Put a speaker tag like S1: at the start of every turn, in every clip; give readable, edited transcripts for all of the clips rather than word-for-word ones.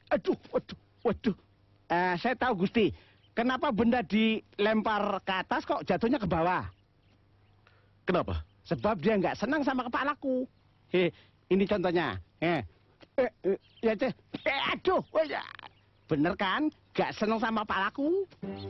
S1: Aduh, waduh, waduh. Saya tahu Gusti, kenapa benda dilempar ke atas kok jatuhnya ke bawah?
S2: Kenapa?
S1: Sebab dia nggak senang sama kepalaku. Ini contohnya. Ya, aduh, bener kan? Gak senang sama kepalaku?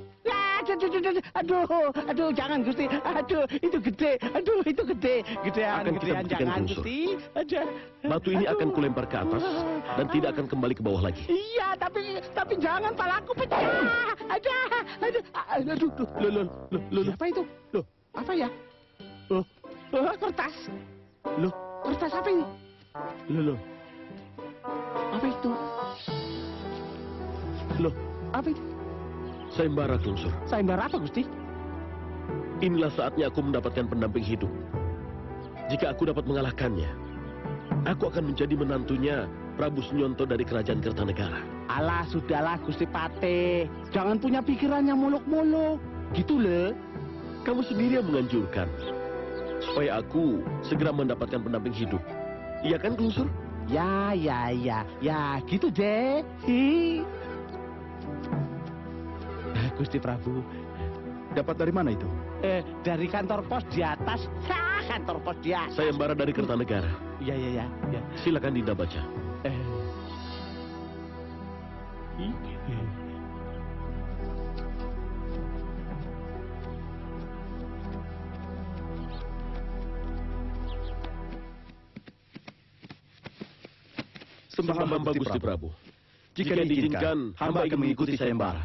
S1: Aduh, jangan Gusti. Aduh, itu gede. Aduh, itu gede. Gedean,
S2: Akan kita buktikan,
S1: jangan
S2: Unsur.
S1: Gusti. Aduh.
S2: Batu ini akan kulempar ke atas dan tidak akan kembali ke bawah lagi.
S1: Iya, tapi jangan palaku pecah. Aduh. Loh, apa itu? Loh, apa ya? Loh, kertas. Loh, kertas apa ini? Loh. Apa itu? Loh, apa itu?
S2: Sayembara, Unsur.
S1: Sayembara apa, Gusti?
S2: Inilah saatnya aku mendapatkan pendamping hidup. Jika aku dapat mengalahkannya, aku akan menjadi menantunya Prabu Sunyonto dari Kerajaan Kertanegara.
S1: Alah, sudahlah Gusti Patih. Jangan punya pikiran yang muluk-muluk. Gitu loh.
S2: Kamu sendiri yang menganjurkan supaya aku segera mendapatkan pendamping hidup. Iya kan, Unsur?
S1: Ya, gitu deh. Gusti Prabu.
S3: Dapat dari mana itu?
S1: Dari kantor pos di atas. Kantor pos di atas.
S2: Sayembara dari Kertanegara.
S1: Ya.
S2: Silakan Dinda baca. Sembah hamba Gusti Prabu. Jika diizinkan, hamba akan mengikuti sayembara.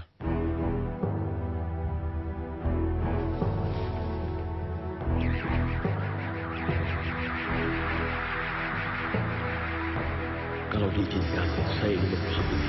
S2: Kalau diizinkan, saya ingin berusap ini.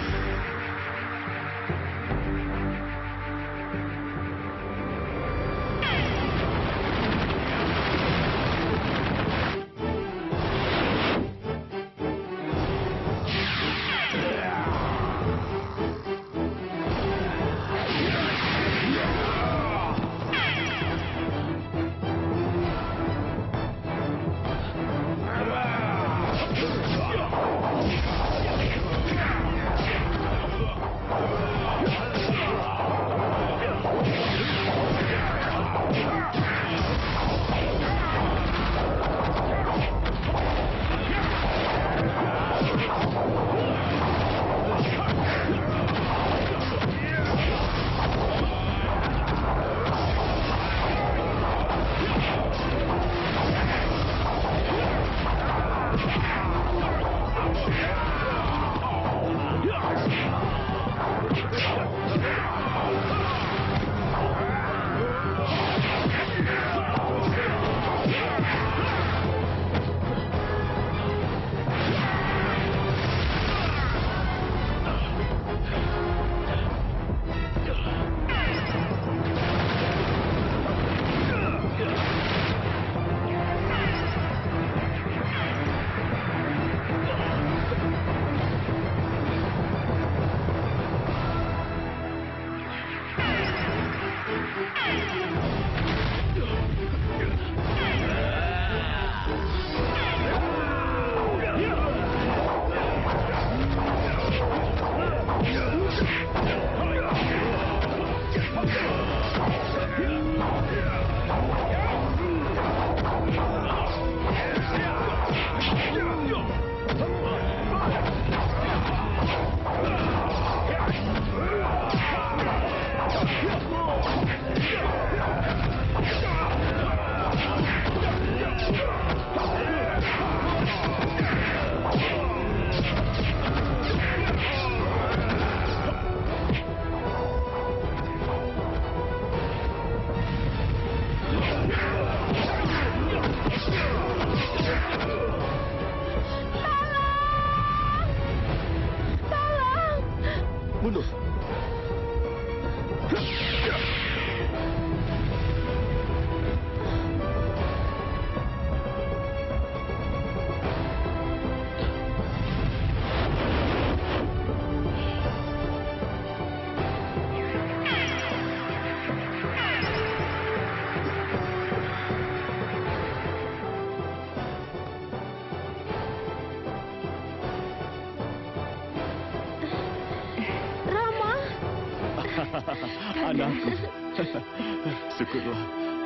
S3: Syukurlah.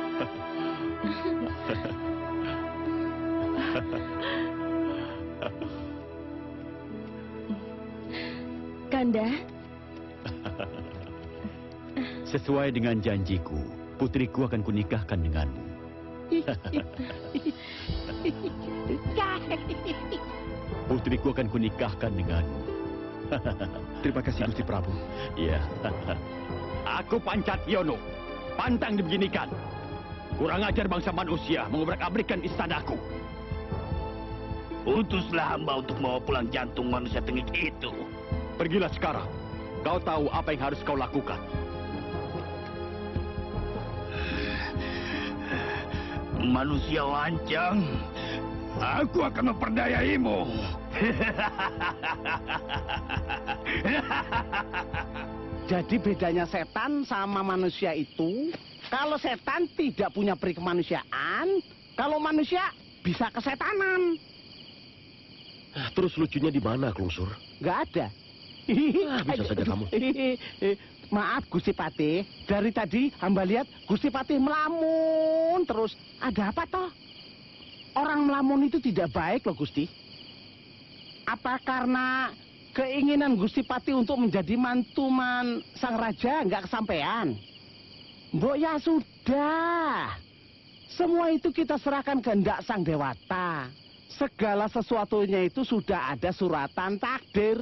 S4: Kanda,
S3: Sesuai dengan janjiku, putriku akan kunikahkan denganmu. Putriku akan kunikahkan denganmu. Terima kasih, Gusti Prabu. Iya. Aku Pancatyono, pantang dibeginikan. Kurang ajar bangsa manusia mengobrak-abrikan istanaku.
S5: Utuslah hamba untuk membawa pulang jantung manusia tengik itu.
S3: Pergilah sekarang. Kau tahu apa yang harus kau lakukan.
S5: Manusia lancang, aku akan memperdayaimu.
S1: Jadi bedanya setan sama manusia itu, kalau setan tidak punya peri kemanusiaan, kalau manusia bisa kesetanan.
S2: Terus lucunya di mana, Klungsur?
S1: Nggak ada.
S2: Bisa saja kamu.
S1: Maaf Gusti Patih, dari tadi hamba lihat Gusti Patih melamun terus. Ada apa toh? Orang melamun itu tidak baik loh Gusti. Apa karena keinginan Gusti Patih untuk menjadi mantuman sang raja nggak kesampaian? Mbok ya sudah. Semua itu kita serahkan kehendak sang dewata. Segala sesuatunya itu sudah ada suratan takdir.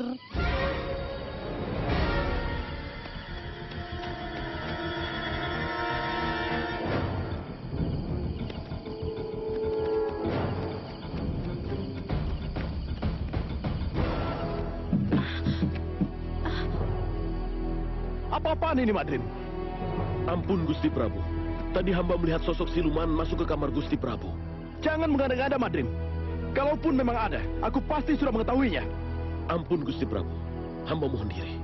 S3: Apa-apaan ini, Madrim?
S2: Ampun, Gusti Prabu. Tadi hamba melihat sosok siluman masuk ke kamar Gusti Prabu.
S3: Jangan mengada-ngada, Madrim. Kalaupun memang ada, aku pasti sudah mengetahuinya.
S2: Ampun, Gusti Prabu. Hamba mohon diri.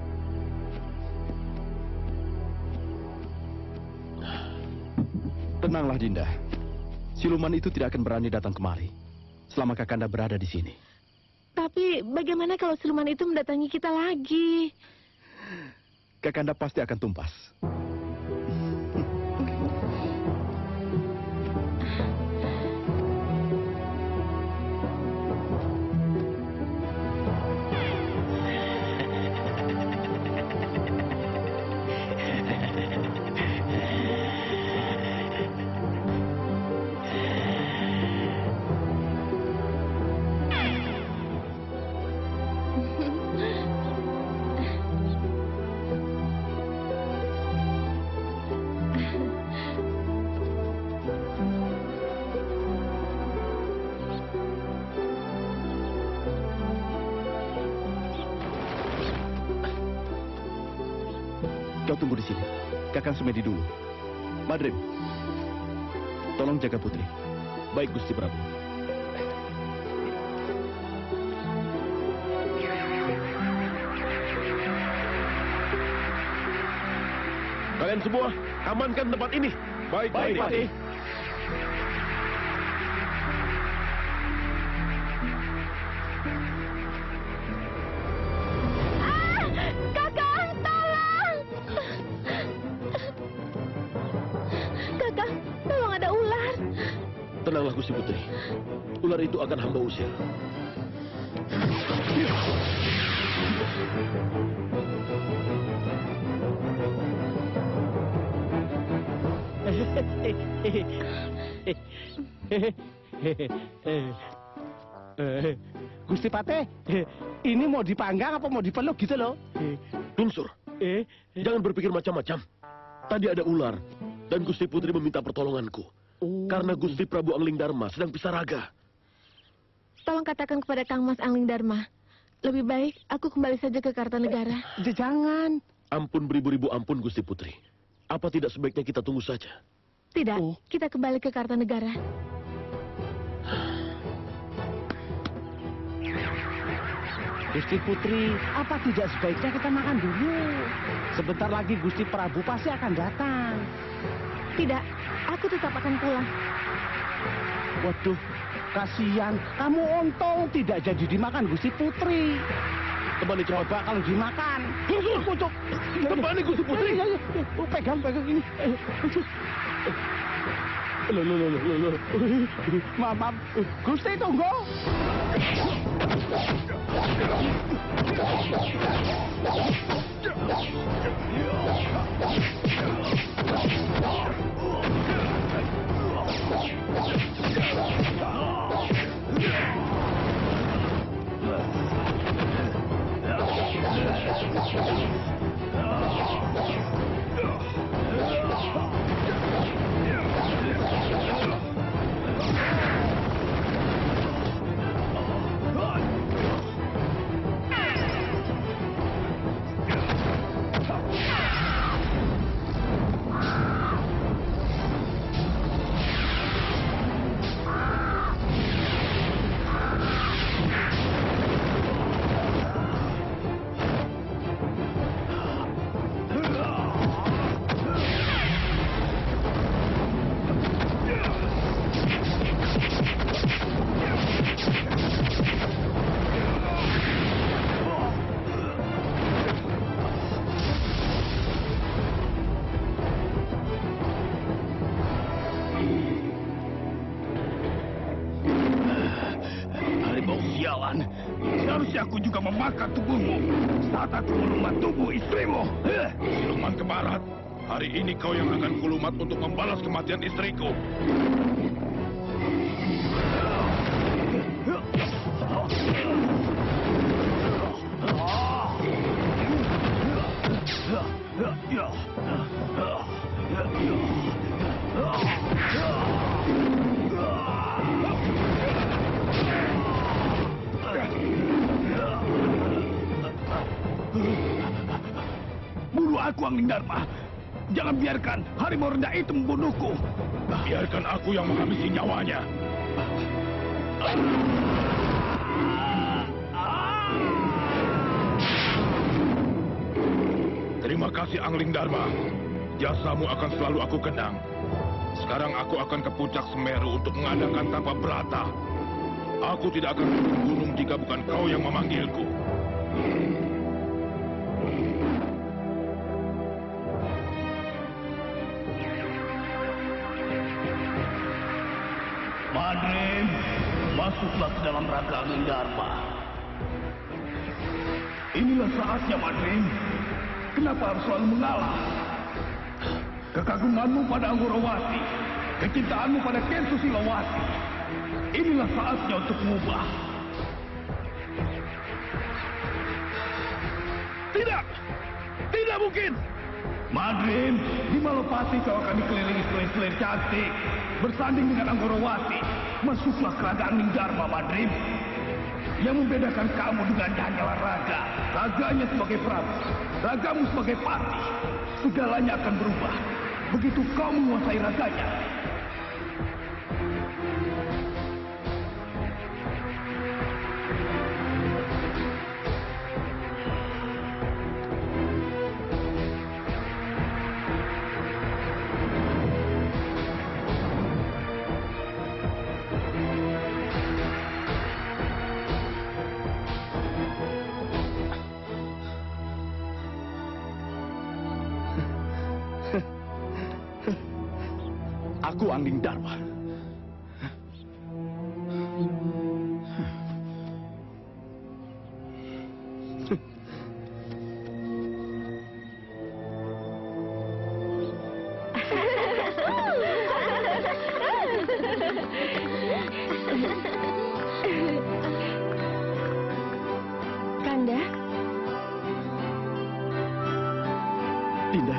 S3: Tenanglah, Dinda. Siluman itu tidak akan berani datang kemari selama Kakanda berada di sini.
S4: tapi bagaimana kalau siluman itu mendatangi kita lagi?
S3: Kakanda pasti akan tumpas. Kau tunggu di sini. Kakang Sumedi dulu. Madrim, tolong jaga putri.
S2: Baik, Gusti Prabu. Kalian semua, amankan tempat ini.
S3: Baik,
S2: Patih.
S4: Kakang, tolong! Kakang, tolong ada ular.
S2: Tenanglah, Gusti Putri. Ular itu akan hamba usir.
S1: Gusti Patih, ini mau dipanggang apa mau dipeluk gitu loh?
S2: Lungsur, jangan berpikir macam-macam. Tadi ada ular, dan Gusti Putri meminta pertolonganku. Karena Gusti Prabu Angling Dharma sedang pisaraga.
S4: Tolong katakan kepada Kang Mas Angling Dharma, lebih baik aku kembali saja ke Kartanegara.
S1: Jangan.
S2: Ampun beribu-ribu ampun, Gusti Putri. Apa tidak sebaiknya kita tunggu saja?
S4: Tidak,
S1: Oh.
S4: kita kembali ke Kartanegara.
S1: Gusti Putri, apa tidak sebaiknya kita makan dulu? Sebentar lagi Gusti Prabu pasti akan datang.
S4: Tidak, aku tetap akan pulang.
S1: Waduh, kasihan. Kamu untung tidak jadi dimakan Gusti Putri.
S2: Temani cepat.
S1: Coba kalau dimakan, Kucuk.
S2: Kembali Gusti Putri.
S1: Iya. Pegang ini. Loh. Maaf. Gusti tunggu.
S5: Seharusnya aku juga memakan tubuhmu saat aku melumat tubuh istrimu.
S6: Siluman Kebarat, hari ini kau yang akan kulumat untuk membalas kematian istriku.
S5: Bunuh aku, Angling Dharma. Jangan biarkan harimau rendah itu membunuhku.
S6: Biarkan aku yang menghabisi nyawanya. Terima kasih Angling Dharma. Jasamu akan selalu aku kenang. Sekarang aku akan ke puncak Semeru untuk mengadakan tapa berata. Aku tidak akan turun gunung jika bukan kau yang memanggilku.
S5: Madrim, masuklah ke dalam raga Angling Dharma. Inilah saatnya, Madrim. Kenapa harus selalu mengalah? Kekagumanmu pada Anggorawati, kecintaanmu pada Ken Susilawati. Inilah saatnya untuk mengubah. Tidak mungkin. Madrim, di Malopati kau akan dikelilingi selir-selir cantik, bersanding dengan Anggorawati. Masuklah ke raga Angling Dharma, Madrim. Yang membedakan kamu dengan hanyalah raga. Raganya sebagai prabu, ragamu sebagai pati. Segalanya akan berubah begitu kau menguasai raganya.
S3: Aku Angling Dharma.
S4: Kanda,
S3: Dinda.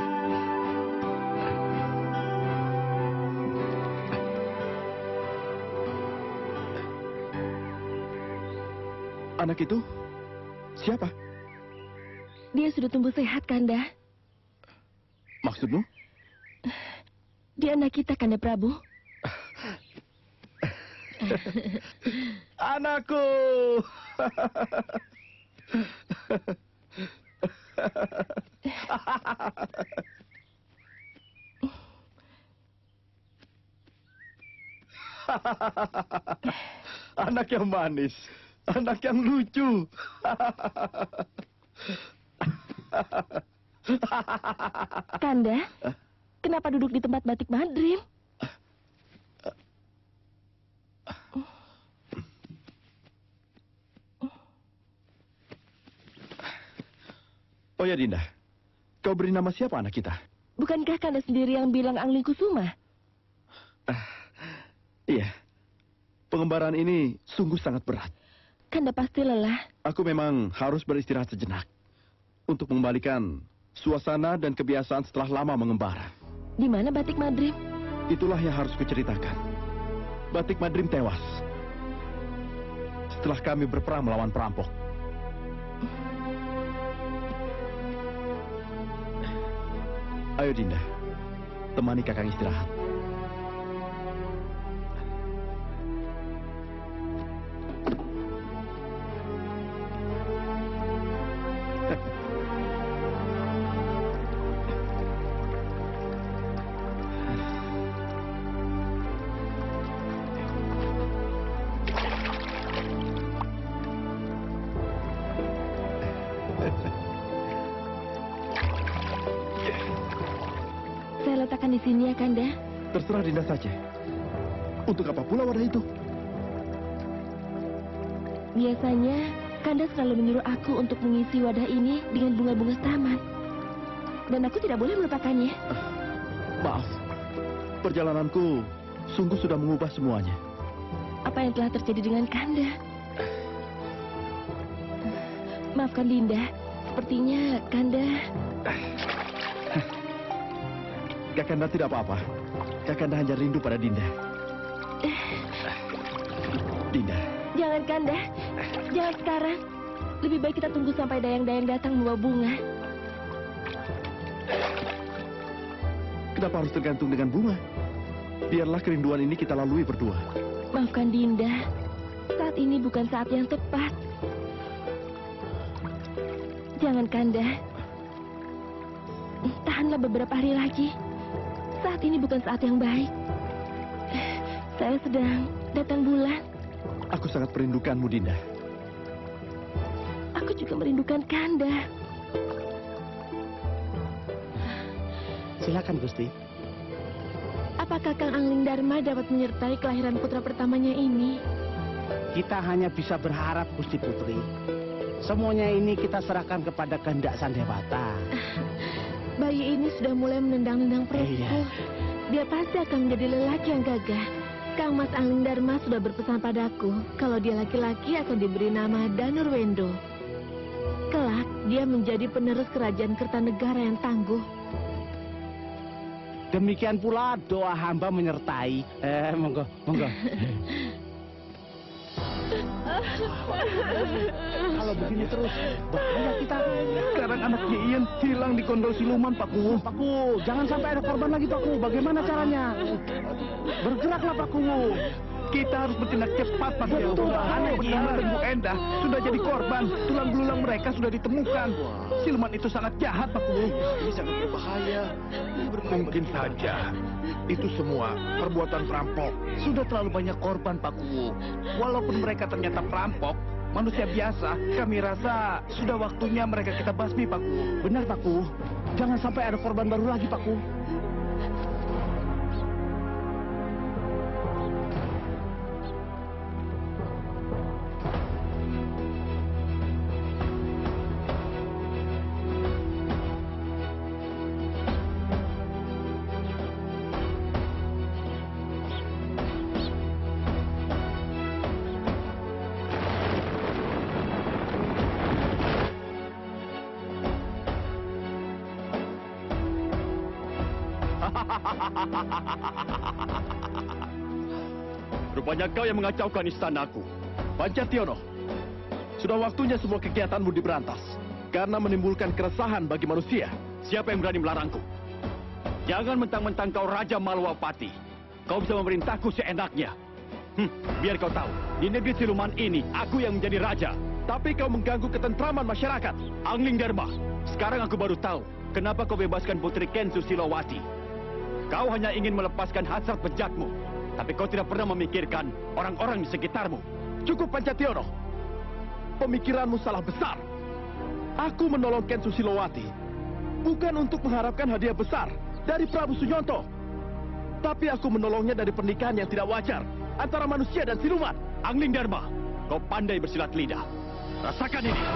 S3: Anak itu siapa?
S4: dia sudah tumbuh sehat, Kanda.
S3: Maksudmu?
S4: Dia anak kita, Kanda Prabu.
S3: Anakku. Anak yang manis, anak yang lucu.
S4: Kanda, kenapa duduk di tempat batik Madrim?
S3: Oh ya Dinda, kau beri nama siapa anak kita?
S4: Bukankah Kanda sendiri yang bilang Angling Kusuma?
S3: Iya, pengembaraan ini sungguh sangat berat.
S4: Kanda pasti lelah.
S3: Aku memang harus beristirahat sejenak untuk mengembalikan suasana dan kebiasaan setelah lama mengembara.
S4: Di mana batik Madrim?
S3: Itulah yang harus kuceritakan. Batik Madrim tewas setelah kami berperang melawan perampok. Ayo Dinda, temani Kakang istirahat.
S4: Saya letakkan di sini ya, Kanda.
S3: Terserah Dinda saja. Untuk apa pula warna itu?
S4: Biasanya, Kanda selalu menyuruh aku untuk mengisi wadah ini dengan bunga-bunga taman. Dan aku tidak boleh melupakannya.
S3: Maaf, perjalananku sungguh sudah mengubah semuanya.
S4: Apa yang telah terjadi dengan Kanda? Maafkan Dinda, sepertinya Kanda...
S3: Kakanda tidak apa-apa. Kakanda hanya rindu pada Dinda. Dinda.
S4: Jangan, Kanda. Jangan sekarang. Lebih baik kita tunggu sampai dayang-dayang datang membawa bunga.
S3: Kenapa harus tergantung dengan bunga? Biarlah kerinduan ini kita lalui berdua.
S4: Maafkan Dinda. Saat ini bukan saat yang tepat. Jangan, Kanda. Tahanlah beberapa hari lagi. Saat ini bukan saat yang baik. Saya sedang datang bulan.
S3: Aku sangat merindukanmu, Dinda.
S4: Aku juga merindukan Kanda.
S1: Silakan, Gusti.
S4: Apakah Kang Angling Dharma dapat menyertai kelahiran putra pertamanya ini?
S1: Kita hanya bisa berharap, Gusti Putri. Semuanya ini kita serahkan kepada kehendak Sang Dewata.
S4: Bayi ini sudah mulai menendang-nendang perutku.
S1: Iya.
S4: Dia pasti akan menjadi lelaki yang gagah. Kang Mas Angling Dharma sudah berpesan padaku, kalau dia laki-laki akan diberi nama Danurwendo. Kelak, dia menjadi penerus kerajaan Kertanegara yang tangguh.
S1: Demikian pula doa hamba menyertai. Monggo, monggo. Kalau begini terus, bahaya kita.
S5: Sekarang anak Ian hilang di gondol siluman, Paku.
S1: Paku, jangan sampai ada korban lagi, Paku. Bagaimana caranya? Bergeraklah, Paku.
S5: Kita harus bertindak cepat, Paku.
S1: Betul.
S5: Anak Ian dan Bu Endah sudah jadi korban. Tulang belulang mereka sudah ditemukan. Siluman itu sangat jahat, Paku.
S2: Ini sangat berbahaya.
S6: Mungkin saja. Itu semua perbuatan perampok.
S5: Sudah terlalu banyak korban, Paku. Walaupun mereka ternyata perampok, manusia biasa, kami rasa sudah waktunya mereka kita basmi, Paku.
S1: Benar, Paku. Jangan sampai ada korban baru lagi, Paku.
S3: Rupanya kau yang mengacaukan istanaku. Pancationo, sudah waktunya semua kegiatanmu diberantas. Karena menimbulkan keresahan bagi manusia. Siapa yang berani melarangku? Jangan mentang-mentang kau Raja Malwapati. Kau bisa memerintahku seenaknya. Biar kau tahu, di negeri siluman ini, aku yang menjadi raja. Tapi kau mengganggu ketentraman masyarakat. Angling Dharma, sekarang aku baru tahu kenapa kau bebaskan Putri Kensu Silowati. Kau hanya ingin melepaskan hasrat bejatmu. Tapi kau tidak pernah memikirkan orang-orang di sekitarmu. Cukup, Pancationo. Pemikiranmu salah besar. Aku menolong Ken Susilowati bukan untuk mengharapkan hadiah besar dari Prabu Sunyonto. Tapi aku menolongnya dari pernikahan yang tidak wajar antara manusia dan siluman. Angling Dharma, kau pandai bersilat lidah. Rasakan ini.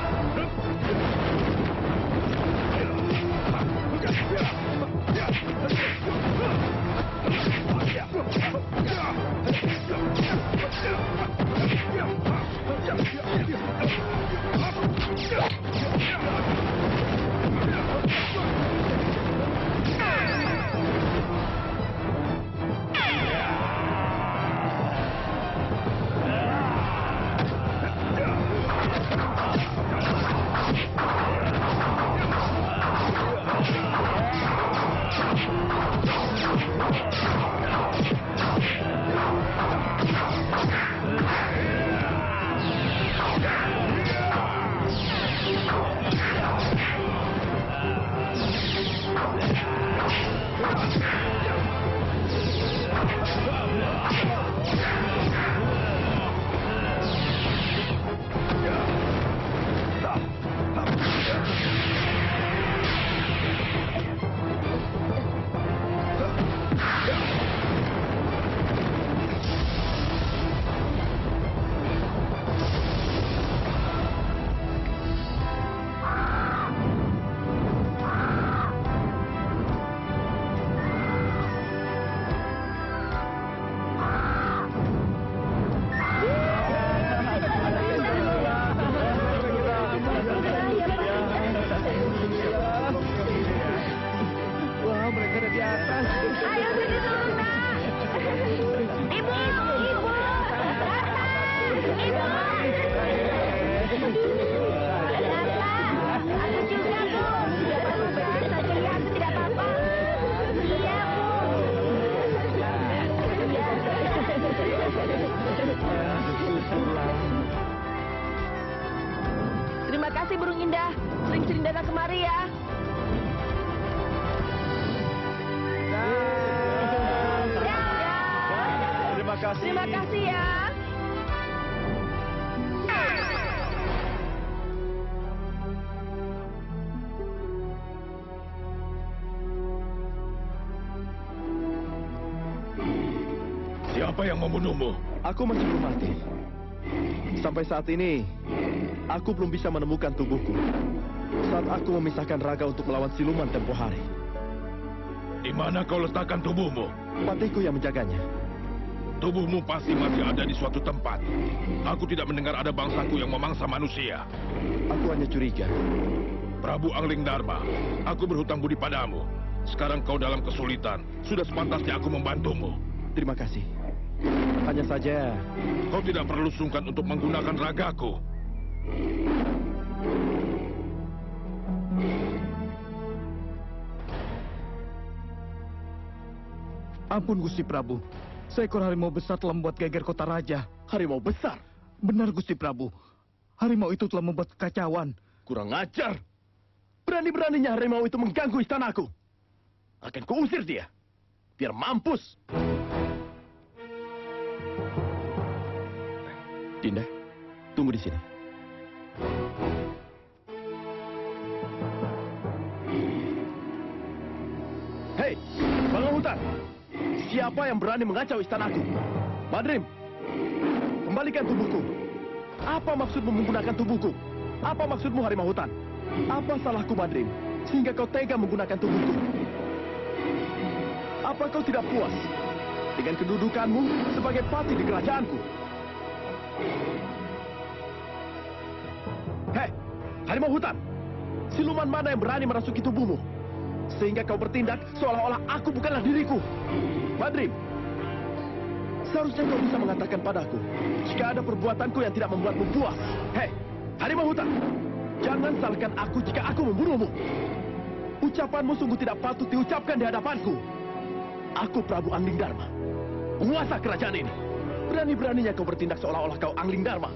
S4: Terima kasih burung indah. Sering-sering datang kemari ya.
S3: Terima kasih.
S4: Terima kasih ya.
S6: Siapa yang membunuhmu?
S3: Aku masih belum mati. Sampai saat ini, aku belum bisa menemukan tubuhku. Saat aku memisahkan raga untuk melawan siluman tempo hari.
S6: Di mana kau letakkan tubuhmu?
S3: Patihku yang menjaganya.
S6: Tubuhmu pasti masih ada di suatu tempat. Aku tidak mendengar ada bangsaku yang memangsa manusia.
S3: Aku hanya curiga.
S6: Prabu Angling Dharma, aku berhutang budi padamu. Sekarang kau dalam kesulitan. Sudah sepantasnya aku membantumu.
S3: Terima kasih. Hanya saja,
S6: Kau tidak perlu sungkan untuk menggunakan ragaku.
S5: Ampun Gusti Prabu, seekor harimau besar telah membuat geger kota raja.
S3: harimau besar.
S5: Benar Gusti Prabu, harimau itu telah membuat kekacauan.
S3: Kurang ajar. Berani-beraninya harimau itu mengganggu istanaku. Akan kuusir dia. Biar mampus. Dinda, tunggu di sini. Hei, Bangau Hutan. Siapa yang berani mengacau istanaku? Madrim, kembalikan tubuhku. Apa maksudmu menggunakan tubuhku? Apa maksudmu harimau hutan? Apa salahku, Madrim, sehingga kau tega menggunakan tubuhku? Apa kau tidak puas dengan kedudukanmu sebagai patih di kerajaanku? Hei, harimau hutan! Siluman mana yang berani merasuki tubuhmu? Sehingga kau bertindak seolah-olah aku bukanlah diriku. Madrim, seharusnya kau bisa mengatakan padaku jika ada perbuatanku yang tidak membuatmu puas. Hei, harimau hutan! Jangan salahkan aku jika aku membunuhmu. Ucapanmu sungguh tidak patut diucapkan di hadapanku. Aku Prabu Angling Dharma, penguasa kerajaan ini. Berani-beraninya kau bertindak seolah-olah kau Angling Dharma.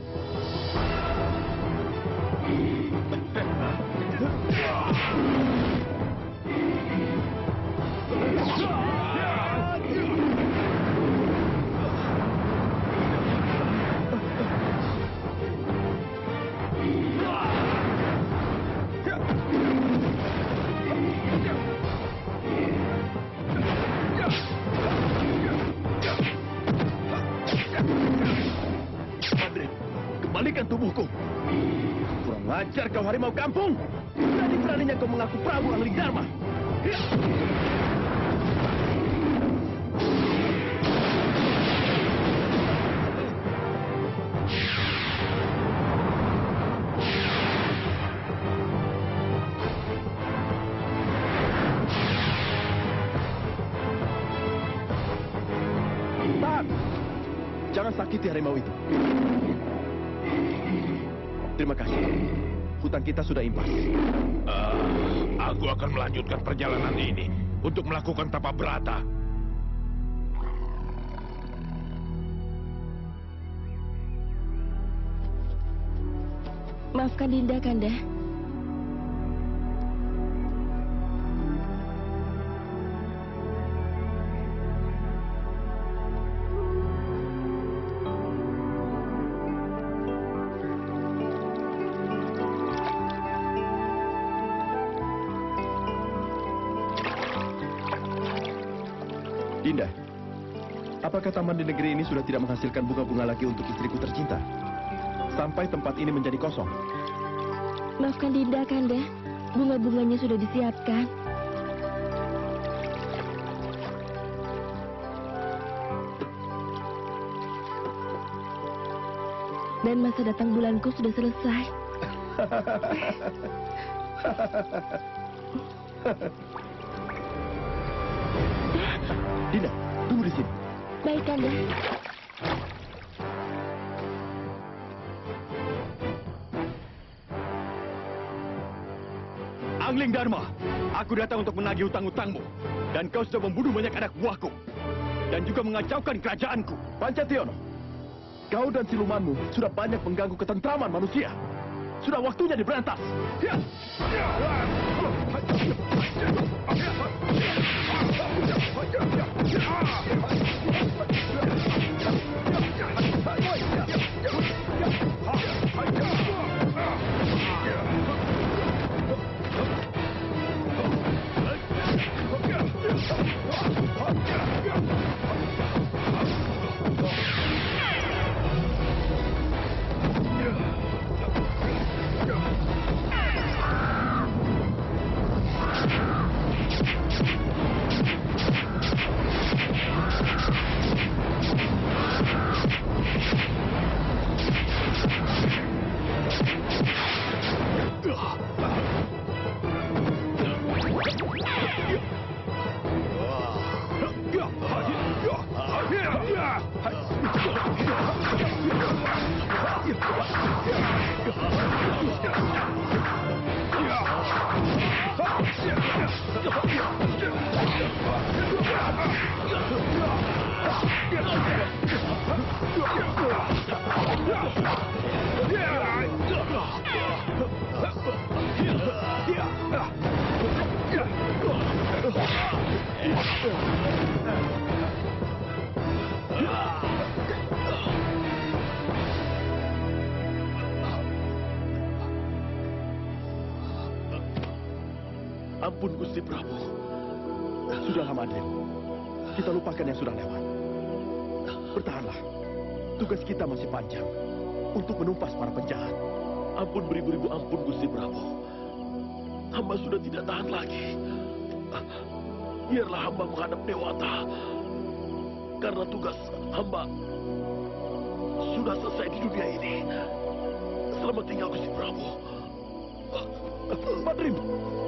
S3: menghancurkan tubuhku. Kurang ajar kau harimau kampung. Berani-beraninya kau mengaku Prabu Angling Dharma. Tahan! Jangan sakiti harimau itu. Terima kasih. Hutan kita sudah impas.
S6: Aku akan melanjutkan perjalanan ini untuk melakukan tapa berata.
S4: Maafkan Dinda, Kanda.
S3: Dinda, apakah taman di negeri ini sudah tidak menghasilkan bunga-bunga lagi untuk istriku tercinta? Sampai tempat ini menjadi kosong.
S4: Maafkan Dinda, Kanda. Bunga-bunganya sudah disiapkan. Dan masa datang bulanku sudah selesai.
S3: Dinda, tunggu di sini.
S4: Baik, Kanda.
S3: Angling Dharma, aku datang untuk menagih hutang-hutangmu. Dan kau sudah membunuh banyak anak buahku. Dan juga mengacaukan kerajaanku. Pancationo, kau dan silumanmu sudah banyak mengganggu ketentraman manusia. Sudah waktunya diberantas.
S2: Ampun, Gusti Prabu.
S3: Sudahlah, Madrim. Kita lupakan yang sudah lewat. Bertahanlah. Tugas kita masih panjang untuk menumpas para penjahat.
S2: Ampun, beribu-ribu ampun, Gusti Prabu. Hamba sudah tidak tahan lagi. Biarlah hamba menghadap Dewata. Karena tugas hamba sudah selesai di dunia ini. Selamat tinggal, Gusti Prabu.
S3: Madrim,